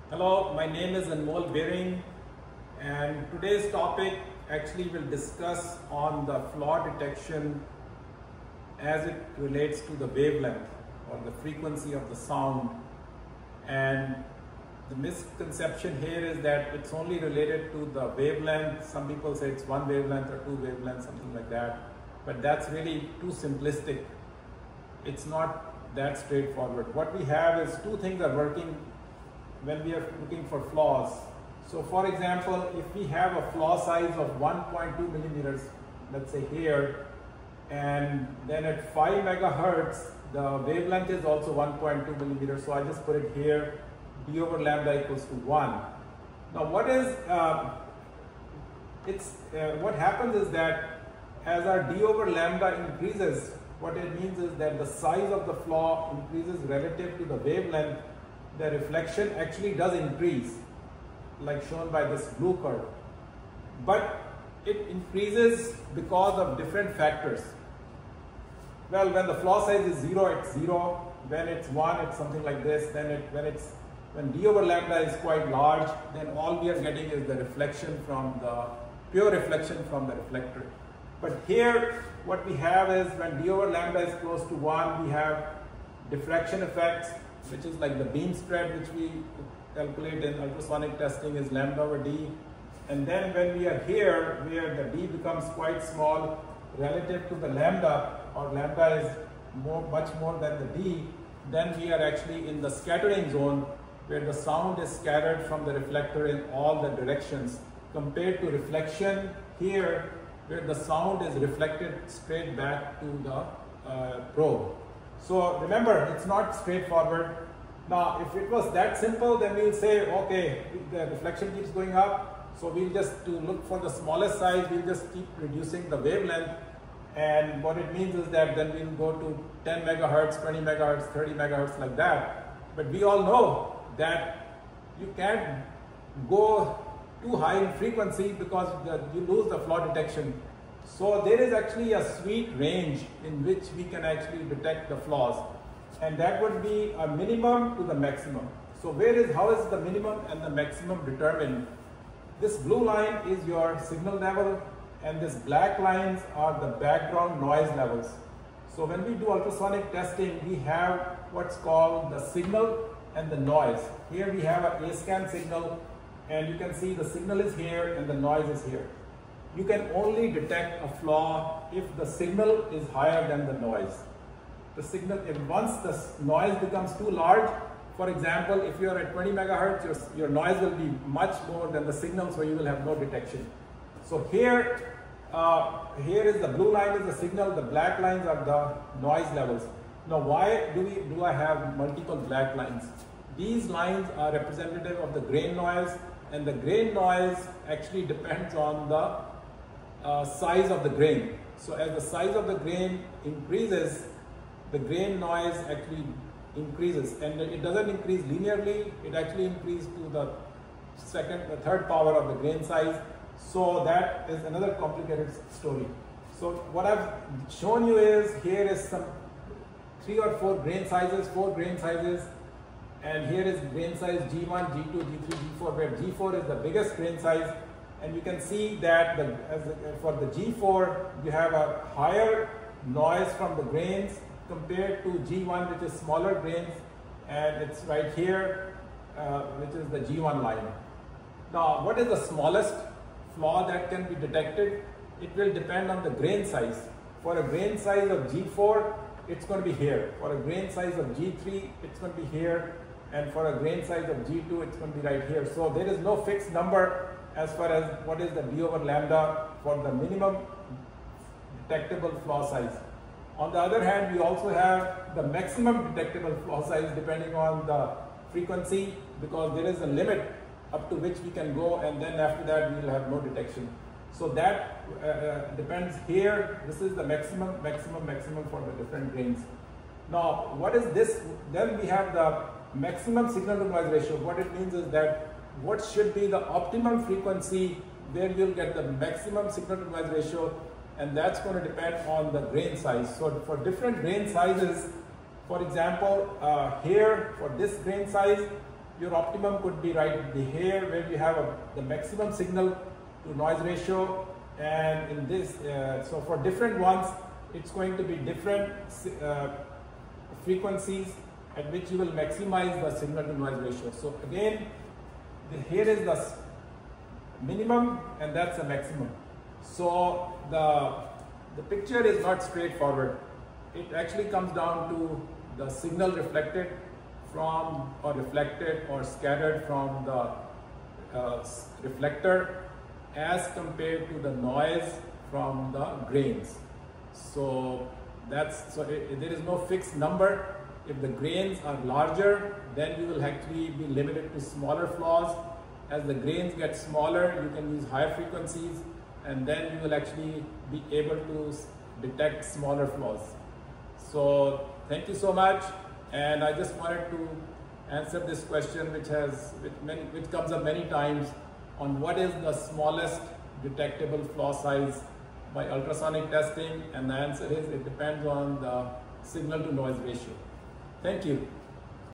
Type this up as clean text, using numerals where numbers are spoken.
Hello, my name is Birring, and today's topic actually will discuss on the flaw detection as it relates to the wavelength or the frequency of the sound. And the misconception here is that it's only related to the wavelength. Some people say it's one wavelength or two wavelengths, something like that, but that's really too simplistic. It's not that straightforward. What we have is two things are working when we are looking for flaws. So for example, if we have a flaw size of 1.2 millimeters, let's say here, and then at 5 megahertz, the wavelength is also 1.2 millimeters. So I just put it here, d over lambda equals to 1. Now what happens is that as our d over lambda increases, what it means is that the size of the flaw increases relative to the wavelength. The reflection actually does increase, like shown by this blue curve, but it increases because of different factors. Well, when the flaw size is 0, it's 0. When it's 1, it's something like this. Then when d over lambda is quite large, then all we are getting is the reflection from the pure reflection from the reflector. But here, what we have is when d over lambda is close to 1, we have diffraction effects, which is like the beam spread, which we calculate in ultrasonic testing is lambda over d. And then when we are here, where the d becomes quite small relative to the lambda, or lambda is much more than the d, then we are actually in the scattering zone, where the sound is scattered from the reflector in all the directions, compared to reflection here, where the sound is reflected straight back to the probe. So remember, it's not straightforward. Now, if it was that simple, then we'll say, okay, the reflection keeps going up, so we'll just, to look for the smallest size, we'll just keep reducing the wavelength. And what it means is that then we'll go to 10 megahertz, 20 megahertz, 30 megahertz, like that. But we all know that you can't go too high in frequency because you lose the flaw detection. So there is actually a sweet range in which we can actually detect the flaws, and that would be a minimum to the maximum. So how is the minimum and the maximum determined? This blue line is your signal level, and this black lines are the background noise levels. So when we do ultrasonic testing, we have what's called the signal and the noise. Here we have a scan signal, and you can see the signal is here and the noise is here. You can only detect a flaw if the signal is higher than the noise. The signal, once the noise becomes too large, for example, if you are at 20 megahertz, your noise will be much more than the signal, so you will have no detection. So here is the blue line is the signal, the black lines are the noise levels. Now, why do I have multiple black lines? These lines are representative of the grain noise, and the grain noise actually depends on the size of the grain. So as the size of the grain increases, the grain noise actually increases, and it doesn't increase linearly, it actually increases to the third power of the grain size. So that is another complicated story. So what I've shown you is, here is some 3 or 4 grain sizes, 4 grain sizes, and here is grain size G1, G2, G3, G4, where G4 is the biggest grain size. And you can see that for the G4, you have a higher noise from the grains compared to G1, which is smaller grains, and it's right here, which is the G1 line. Now, what is the smallest flaw that can be detected? It will depend on the grain size. For a grain size of G4, it's going to be here. For a grain size of G3, it's going to be here. And for a grain size of G2, it's going to be right here. So there is no fixed number as far as what is the d over lambda for the minimum detectable flaw size. On the other hand, we also have the maximum detectable flaw size depending on the frequency, because there is a limit up to which we can go, and then after that we will have no detection. So that depends here. This is the maximum for the different grains. Now, what is this? Then we have the maximum signal to noise ratio. What it means is that what should be the optimum frequency where you'll get the maximum signal to noise ratio, and that's going to depend on the grain size. So for different grain sizes, for example, here for this grain size, your optimum could be right here where you have the maximum signal to noise ratio, and in this, so for different ones, it's going to be different frequencies at which you will maximize the signal to noise ratio. So again, here is the minimum and that's the maximum. So the picture is not straightforward. It actually comes down to the signal reflected from or reflected or scattered from the reflector as compared to the noise from the grains. So there is no fixed number. If the grains are larger, then you will actually be limited to smaller flaws. As the grains get smaller, you can use higher frequencies, and then you will actually be able to detect smaller flaws. So thank you so much, and I just wanted to answer this question which comes up many times on what is the smallest detectable flaw size by ultrasonic testing, and the answer is it depends on the signal to noise ratio. Thank you.